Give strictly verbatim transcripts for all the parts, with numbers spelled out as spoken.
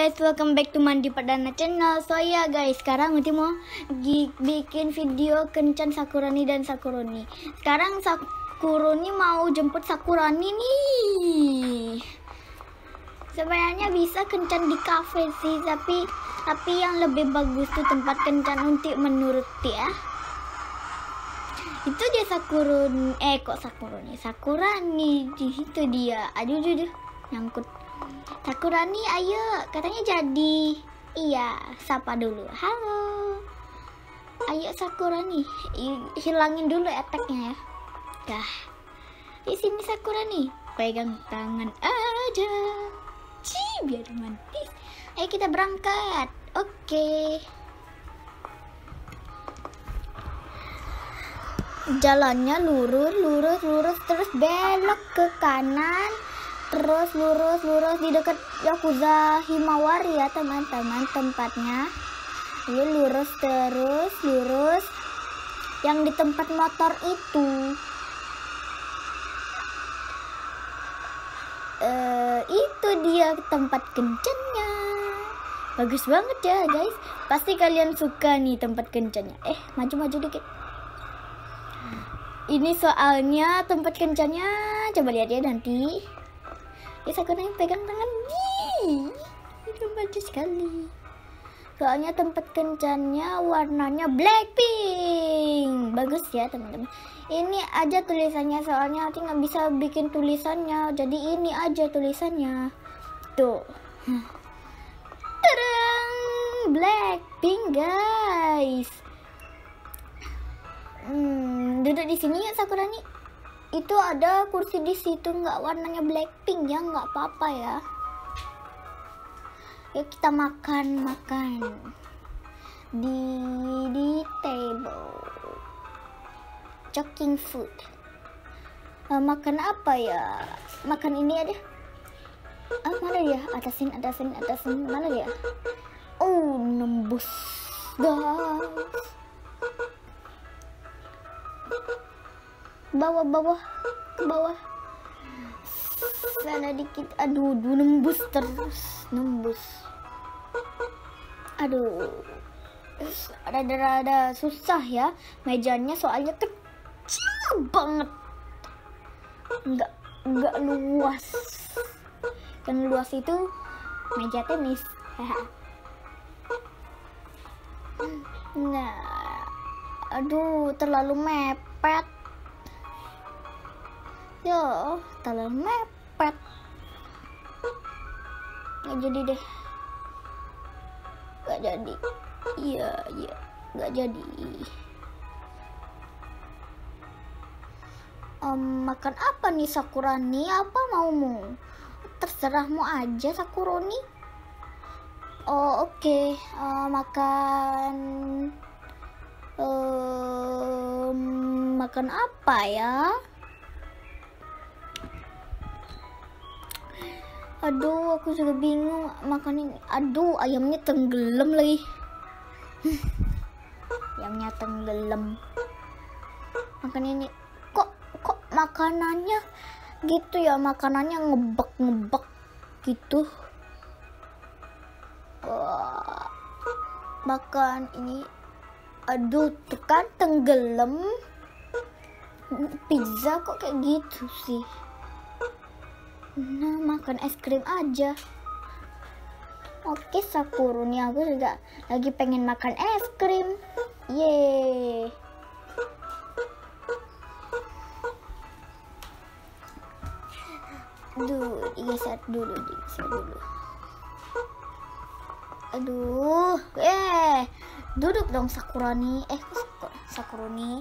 Guys, welcome back to Mandi Perdana Channel. So ya guys, sekarang nanti mau bikin video kencan Sakurani dan Sakuroni. Sekarang Sakuroni mau jemput Sakurani nih. Sebenarnya bisa kencan di cafe sih, tapi tapi yang lebih bagus tuh tempat kencan untuk menurut dia. Itu dia Sakuroni, eh kok Sakuroni, Sakurani, di situ dia. Aduh, aduh, aduh, nyangkut. Sakurani, ayo, katanya jadi. Iya, sapa dulu. Halo. Ayo Sakurani, hilangin dulu efeknya ya. Dah. Di sini Sakurani, pegang tangan aja. Cih, biar romantis. Ayo kita berangkat. Oke. Jalannya lurus, lurus, lurus, terus belok ke kanan. Terus lurus lurus di dekat Yakuza Himawari ya teman-teman tempatnya. Lalu lurus terus lurus yang di tempat motor itu. Uh, itu dia tempat kencannya. Bagus banget ya guys. Pasti kalian suka nih tempat kencannya. Eh maju-maju dikit. Ini soalnya tempat kencannya. Coba lihat ya nanti. Ya Sakurani pegang tangan nih, itu bagus sekali. Soalnya tempat kencannya warnanya Blackpink, bagus ya teman-teman. Ini aja tulisannya, soalnya nanti nggak bisa bikin tulisannya, jadi ini aja tulisannya. Tuh, terang Blackpink guys. Hmm, duduk di sini ya Sakurani. Itu ada kursi di situ, nggak warnanya Blackpink ya, nggak apa-apa ya. Yuk kita makan makan di di table. Choking food. Uh, makan apa ya? Makan ini ada. Ah mana ya? Atasin atasin atasin mana ya? Oh nembus guys. Bawah bawah ke bawah sana dikit. Aduh, aduh nembus terus nembus. Aduh rada-rada susah ya mejanya, soalnya kecil banget, nggak nggak luas. Yang luas itu meja tenis. Nah aduh terlalu mepet. Yo, terlalu mepet. Nggak jadi deh. Nggak jadi. Iya, iya. Nggak jadi. Um, makan apa nih Sakurani? Apa maumu? Terserahmu aja Sakuroni. Oh, oke. Okay. Uh, makan... Um, makan apa ya? Aduh, aku juga bingung makan ini. Aduh, ayamnya tenggelam lagi. Ayamnya tenggelam. Makan ini. Kok kok makanannya gitu ya? Makanannya ngebek-ngebek gitu. Wah. Makan ini. Aduh, tuh kan tenggelam. Pizza kok kayak gitu sih. Nah, makan es krim aja. Oke, Sakuroni, aku juga lagi pengen makan es krim. Yeay. Aduh, digeser dulu, digeser dulu. Aduh, eh, duduk dong Sakuroni. Eh, kok Sakuroni?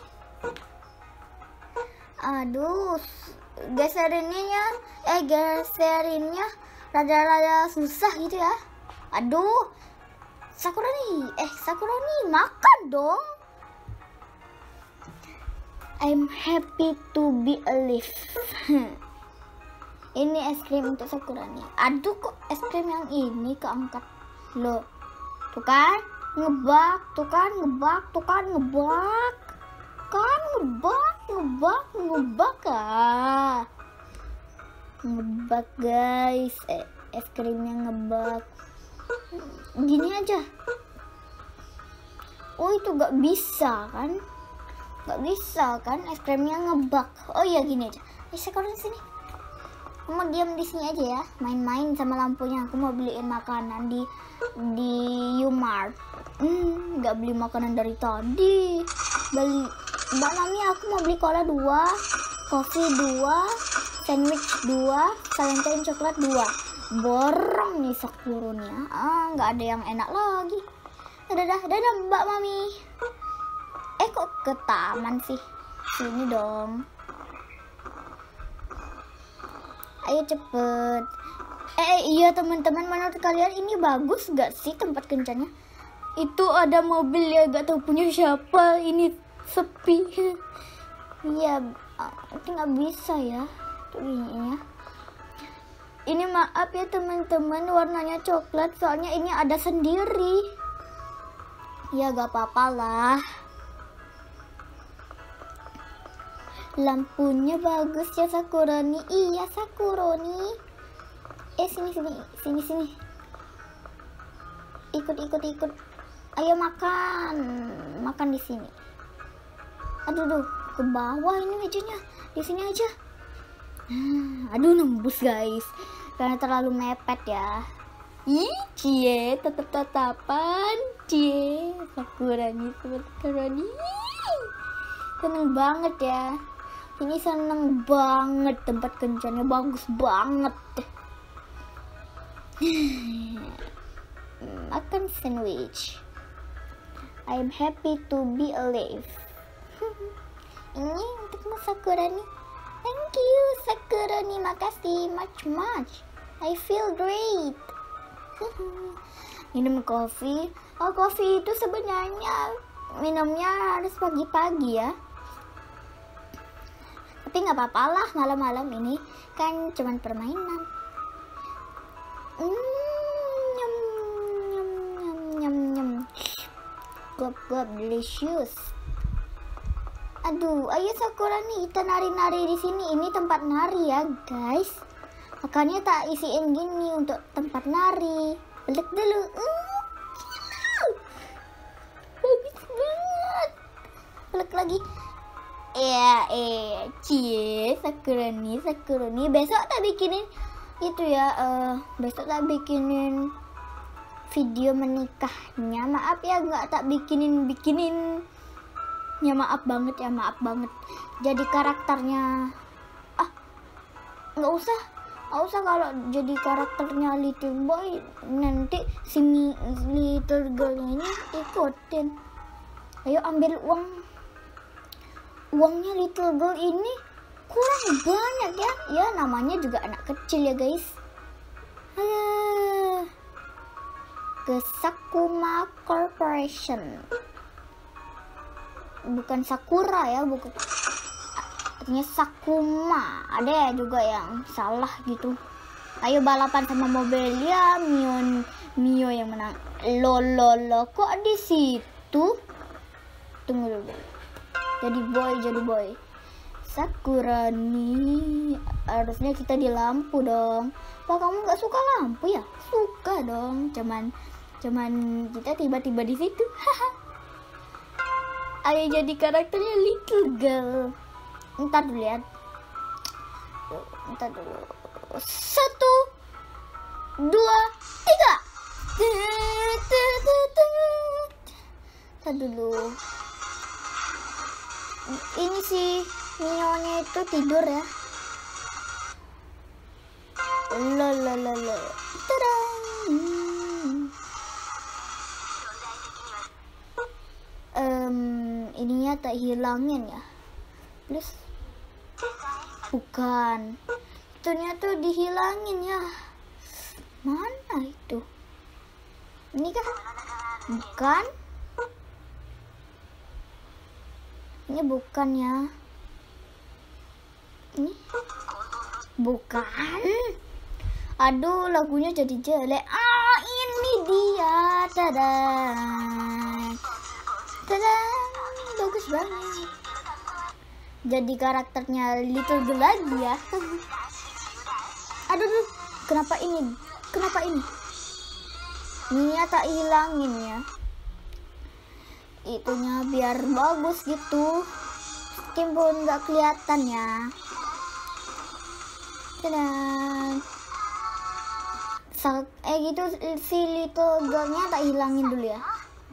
Aduh, geserinnya, eh geserinnya rada-rada susah gitu ya. Aduh, Sakurani, eh Sakurani makan dong. I'm happy to be alive. Ini es krim untuk Sakurani. Aduh, kok es krim yang ini keangkat loh. Tuh kan, ngebak, tuh kan ngebak, tuh kan ngebak. Kan ngebak, ngebak, ngebak ah. Ngebak guys, eh, es krimnya ngebak. Gini aja. Oh itu gak bisa kan? Gak bisa kan? Es krimnya ngebak. Oh iya gini aja. Eh sekarang sini. Kamu diam di sini aja ya. Main-main sama lampunya. Aku mau beliin makanan di di U-Mart. Hmm, gak beli makanan dari tadi. Beli, Mbak Mami aku mau beli cola dua, kopi dua, sandwich dua, Valentine coklat dua. Borong nih Sakuronya. Ah, nggak ada yang enak lagi. Dadah, dadah Mbak Mami. Eh kok ke taman sih? Sini dong. Ayo cepet. Eh iya teman-teman, menurut kalian ini bagus gak sih tempat kencannya? Itu ada mobil ya, gak tahu punya siapa. Ini sepi. Iya, itu nggak bisa ya. Tuh ininya. Ini maaf ya teman-teman, warnanya coklat soalnya ini ada sendiri. Ya gak apa-apa lah. Lampunya bagus ya Sakuroni. Iya Sakuroni. Eh sini sini sini sini. Ikut ikut ikut. Ayo makan. Makan di sini. Aduh duh, ke bawah ini mejanya. Di sini aja. Aduh nembus guys. Karena terlalu mepet ya. Ih, cie, tatap-tatapan, cie, Sakuroni, Sakuroni, seneng banget ya. Ini seneng banget, tempat kencannya bagus banget. Makan sandwich. I'm happy to be alive. Ini untuk Mas Sakuroni. Thank you Sakuroni, makasih much much. I feel great. Minum kopi. Oh kopi itu sebenarnya minumnya harus pagi-pagi ya. Tapi nggak apa-apa lah, malam-malam ini kan cuman permainan. Mm, nyam nyam nyam nyam nyam. Gop gop delicious. Aduh, ayo Sakuroni kita nari-nari di sini. Ini tempat nari ya guys. Makanya tak isiin gini untuk tempat nari. Peluk dulu. Uh, bagus banget. Peluk lagi. Ya, eh, cie, Sakuroni, Sakuroni. Besok tak bikinin itu ya. Uh, besok tak bikinin video menikahnya. Maaf ya, nggak tak bikinin bikinin. Ya maaf banget ya, maaf banget. Jadi karakternya, ah, nggak usah. Gak usah kalau jadi karakternya little boy, nanti si little girl ini ikutin. Ayo ambil uang. Uangnya little girl ini kurang banyak ya. Ya namanya juga anak kecil ya guys. Ayo. Ke Sakuma Corporation. Bukan Sakura ya, bukan. Artinya Sakuma. Ada ya juga yang salah gitu. Ayo balapan sama mobil ya. Mio Mio yang menang. Lololo kok di situ? Tunggu dulu. Jadi boy, jadi boy. Sakuroni, harusnya kita di lampu dong. Apa kamu nggak suka lampu ya? Suka dong. Cuman cuman kita tiba-tiba di situ. Ayo jadi karakternya little girl. Ntar dulu ya. Ntar dulu. Satu, dua, tiga. Ntar dulu. Ini sih Mio-nya itu tidur ya. Lolololo. Tada. Um, ininya tak hilangin ya. Plus bukan, itunya tuh dihilangin ya. Mana itu? Ini kan bukan. Ini bukan ya. Ini bukan. Aduh, lagunya jadi jelek. Ah, ini dia. Tada. Tada. Bagus banget. Jadi karakternya little girl lagi ya. Aduh, aduh, kenapa ini? Kenapa ini? Ininya tak hilangin ya. Itunya biar bagus gitu. Meskipun nggak kelihatan ya. Dan eh gitu si little girl-nya tak hilangin dulu ya.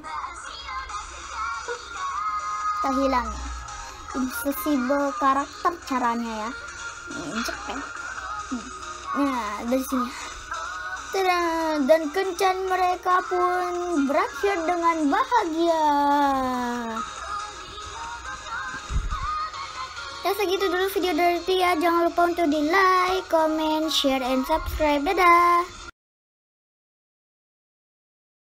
Tak hilangin. Invisible karakter caranya ya. Injek kan. Nah, dari sini. Tada! Dan kencan mereka pun berakhir dengan bahagia. Ya segitu dulu video dari Tia. Jangan lupa untuk di like, comment, share, and subscribe. Dadah!